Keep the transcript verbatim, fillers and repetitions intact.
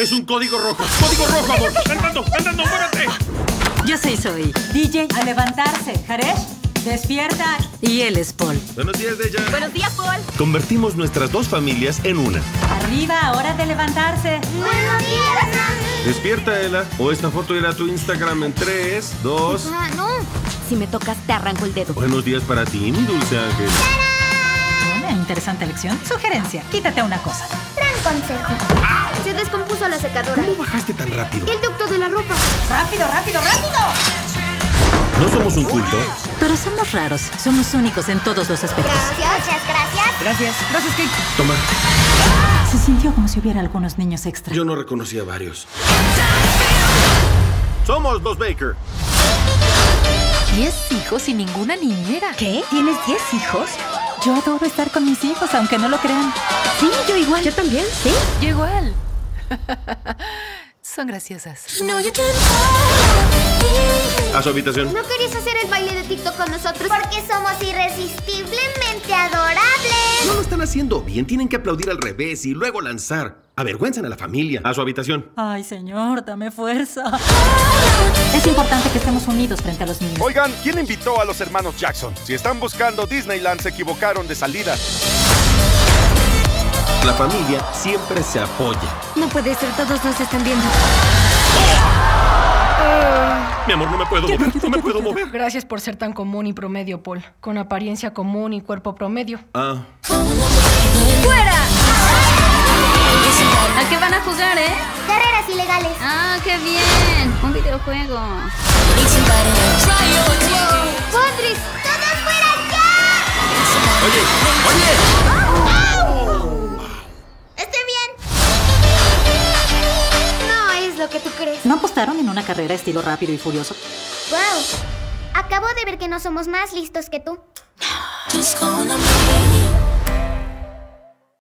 Es un código rojo. ¡Código rojo, amor! ¡Andando, andando, muévete! Yo sí soy D J. A levantarse. Haresh, despierta. Y él es Paul. Buenos días, Deja. Buenos días, Paul. Convertimos nuestras dos familias en una. Arriba, hora de levantarse. Buenos días. Despierta, Ela. O esta foto irá a tu Instagram en tres, dos... Ah, no. Si me tocas, te arranco el dedo. Buenos días para ti, mi dulce ángel. Una interesante lección. Sugerencia. Quítate una cosa. Gran consejo. Se descompuso la secadora. ¿Cómo bajaste tan rápido? El ducto de la ropa. ¡Rápido, rápido, rápido! No somos un culto. Pero somos raros. Somos únicos en todos los aspectos. Gracias, muchas gracias. Gracias. Gracias, Kate. Toma. Se sintió como si hubiera algunos niños extra. Yo no reconocí a varios. Somos los Baker. Diez hijos y ninguna niñera. ¿Qué? ¿Tienes diez hijos? Yo adoro estar con mis hijos, aunque no lo crean. Sí, yo igual. Yo también, ¿sí? Yo igual. Son graciosas. A su habitación. ¿No querías hacer el baile de TikTok con nosotros? Porque somos irresistiblemente adorables. No lo están haciendo bien. Tienen que aplaudir al revés y luego lanzar. Avergüenzan a la familia. A su habitación. Ay, señor, dame fuerza. Es importante que estemos unidos frente a los niños. Oigan, ¿quién invitó a los hermanos Jackson? Si están buscando Disneyland, se equivocaron de salida. La familia siempre se apoya. No puede ser, todos nos están viendo. Mi amor, no me puedo mover. No me puedo mover. Gracias por ser tan común y promedio, Paul. Con apariencia común y cuerpo promedio. Ah. ¡Fuera! ¿A qué van a jugar, eh? Carreras ilegales. Ah, qué bien. Un videojuego. ¡Podris! ¡Todos fuera ya! Oye, oye. Estoy bien. No es lo que tú crees. ¿No apostaron en una carrera estilo Rápido y Furioso? Wow. Acabo de ver que no somos más listos que tú. Just gonna